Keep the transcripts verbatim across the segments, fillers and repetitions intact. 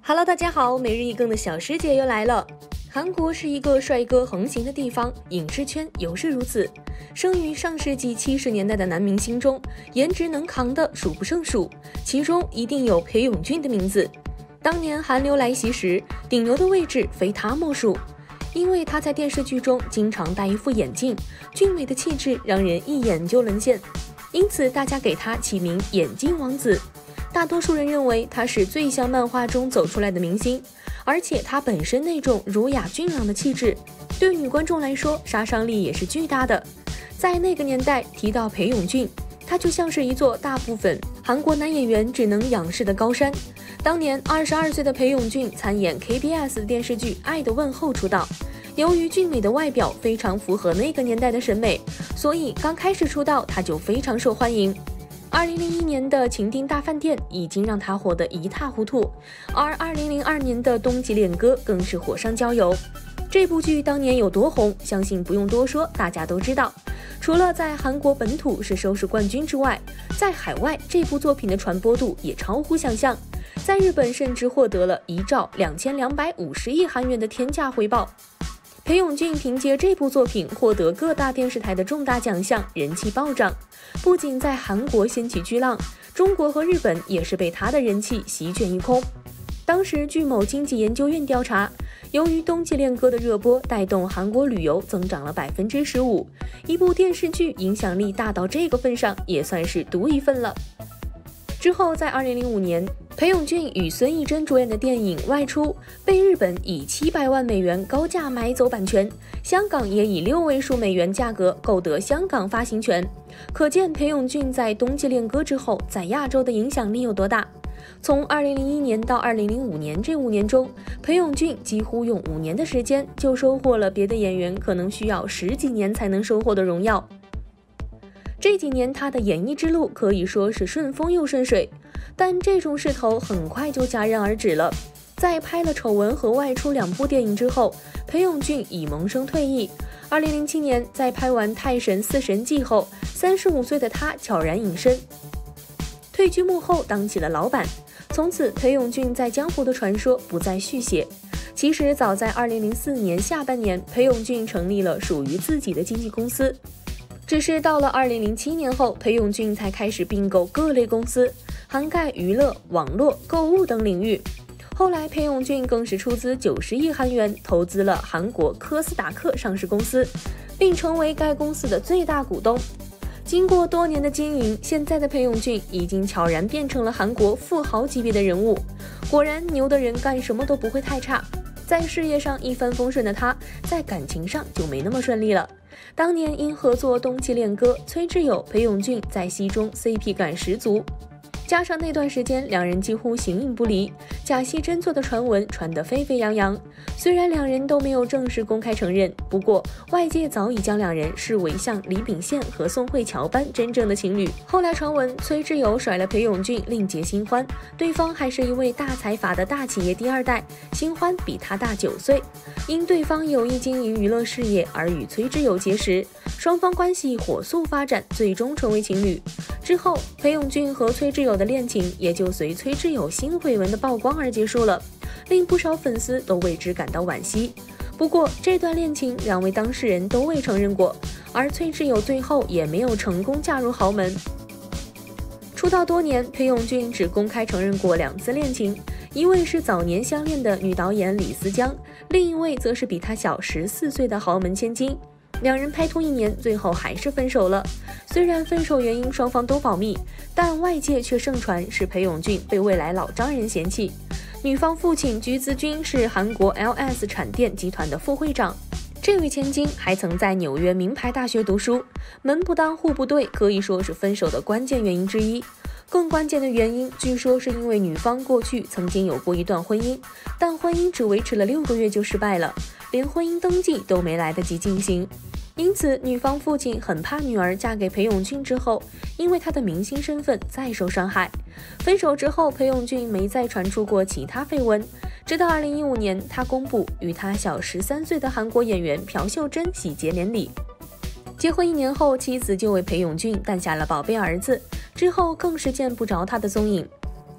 Hello， 大家好，每日一更的小师姐又来了。韩国是一个帅哥横行的地方，影视圈尤是如此。生于上世纪七十年代的男明星中，颜值能扛的数不胜数，其中一定有裴勇俊的名字。当年韩流来袭时，顶流的位置非他莫属。因为他在电视剧中经常戴一副眼镜，俊美的气质让人一眼就沦陷，因此大家给他起名眼镜王子。大多数人认为他是最像漫画中走出来的明星，而且他本身那种儒雅俊朗的气质，对女观众来说杀伤力也是巨大的。在那个年代提到裴勇俊，他就像是一座大部分韩国男演员只能仰视的高山。当年二十二岁的裴勇俊参演 K B S 电视剧《爱的问候》出道，由于俊美的外表非常符合那个年代的审美，所以刚开始出道他就非常受欢迎。二零零一年的《情定大饭店》已经让他火得一塌糊涂，而二零零二年的《冬季恋歌》更是火上浇油。这部剧当年有多红，相信不用多说，大家都知道。除了在韩国本土是收视冠军之外，在海外这部作品的传播度也超乎想象，在日本甚至获得了一兆两千两百五十亿韩元的天价回报。裴勇俊凭借这部作品获得各大电视台的重大奖项，人气暴涨。不仅在韩国掀起巨浪，中国和日本也是被他的人气席卷一空。当时据某经济研究院调查，由于《冬季恋歌》的热播，带动韩国旅游增长了百分之十五。一部电视剧影响力大到这个份上，也算是独一份了。之后在二零零五年，裴勇俊与孙艺珍主演的电影《外出》被日本以七百万美元高价买走版权，香港也以六位数美元价格购得香港发行权。可见裴勇俊在《冬季恋歌》之后在亚洲的影响力有多大。从二零零一年到二零零五年这五年中，裴勇俊几乎用五年的时间就收获了别的演员可能需要十几年才能收获的荣耀。这几年他的演艺之路可以说是顺风又顺水，但这种势头很快就戛然而止了。在拍了《丑闻》和《外出》两部电影之后，裴勇俊已萌生退役。二零零七年，在拍完《泰神四神记》后，三十五岁的他悄然隐身，退居幕后当起了老板。从此，裴勇俊在江湖的传说不再续写。其实，早在二零零四年下半年，裴勇俊成立了属于自己的经纪公司。只是到了二零零七年后，裴勇俊才开始并购各类公司，涵盖娱乐、网络、购物等领域。后来，裴勇俊更是出资九十亿韩元投资了韩国科斯达克上市公司，并成为该公司的最大股东。经过多年的经营，现在的裴勇俊已经悄然变成了韩国富豪级别的人物。果然，牛的人干什么都不会太差。在事业上一帆风顺的他，在感情上就没那么顺利了。当年因合作《冬季恋歌》，崔智友、裴勇俊在戏中 C P 感十足，加上那段时间两人几乎形影不离，假戏真做的传闻传得沸沸扬扬。虽然两人都没有正式公开承认，不过外界早已将两人视为像李秉宪和宋慧乔般真正的情侣。后来传闻崔智友甩了裴勇俊，另结新欢，对方还是一位大财阀的大企业第二代，新欢比他大九岁。因对方有意经营娱乐事业而与崔智友结识，双方关系火速发展，最终成为情侣。之后，裴勇俊和崔智友的恋情也就随崔智友新绯闻的曝光而结束了，令不少粉丝都为之感到惋惜。不过，这段恋情两位当事人都未承认过，而崔智友最后也没有成功嫁入豪门。出道多年，裴勇俊只公开承认过两次恋情，一位是早年相恋的女导演李思江，另一位则是比他小十四岁的豪门千金。两人拍拖一年，最后还是分手了。虽然分手原因双方都保密，但外界却盛传是裴勇俊被未来老丈人嫌弃。女方父亲菊资君是韩国 L S 产电集团的副会长，这位千金还曾在纽约名牌大学读书，门不当户不对，可以说是分手的关键原因之一。更关键的原因，据说是因为女方过去曾经有过一段婚姻，但婚姻只维持了六个月就失败了，连婚姻登记都没来得及进行。因此，女方父亲很怕女儿嫁给裴勇俊之后，因为他的明星身份再受伤害。分手之后，裴勇俊没再传出过其他绯闻，直到二零一五年，他公布与他小十三岁的韩国演员朴秀珍喜结连理。结婚一年后，妻子就为裴勇俊诞下了宝贝儿子，之后更是见不着他的踪影。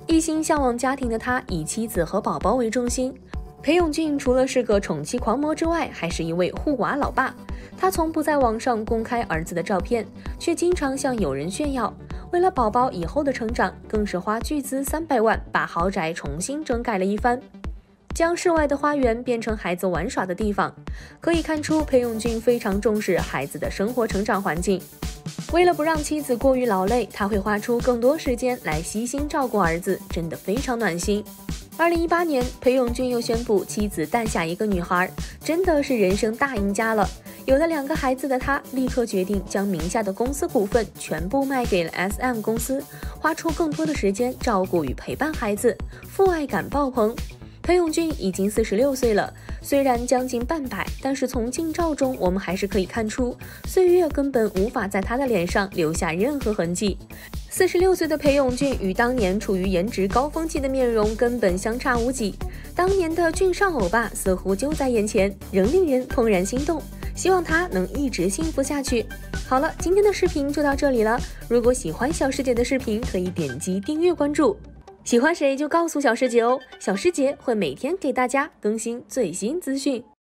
一心向往家庭的他，以妻子和宝宝为中心。裴勇俊除了是个宠妻狂魔之外，还是一位护娃老爸。他从不在网上公开儿子的照片，却经常向友人炫耀。为了宝宝以后的成长，更是花巨资三百万把豪宅重新整改了一番，将室外的花园变成孩子玩耍的地方。可以看出，裴勇俊非常重视孩子的生活成长环境。为了不让妻子过于劳累，他会花出更多时间来悉心照顾儿子，真的非常暖心。二零一八年，裴勇俊又宣布妻子诞下一个女孩，真的是人生大赢家了。有了两个孩子的他，立刻决定将名下的公司股份全部卖给了 S M 公司，花出更多的时间照顾与陪伴孩子，父爱感爆棚。裴勇俊已经四十六岁了，虽然将近半百，但是从近照中我们还是可以看出，岁月根本无法在他的脸上留下任何痕迹。四十六岁的裴勇俊与当年处于颜值高峰期的面容根本相差无几，当年的俊少欧巴似乎就在眼前，仍令人怦然心动。希望他能一直幸福下去。好了，今天的视频就到这里了。如果喜欢小师姐的视频，可以点击订阅关注。喜欢谁就告诉小师姐哦，小师姐会每天给大家更新最新资讯。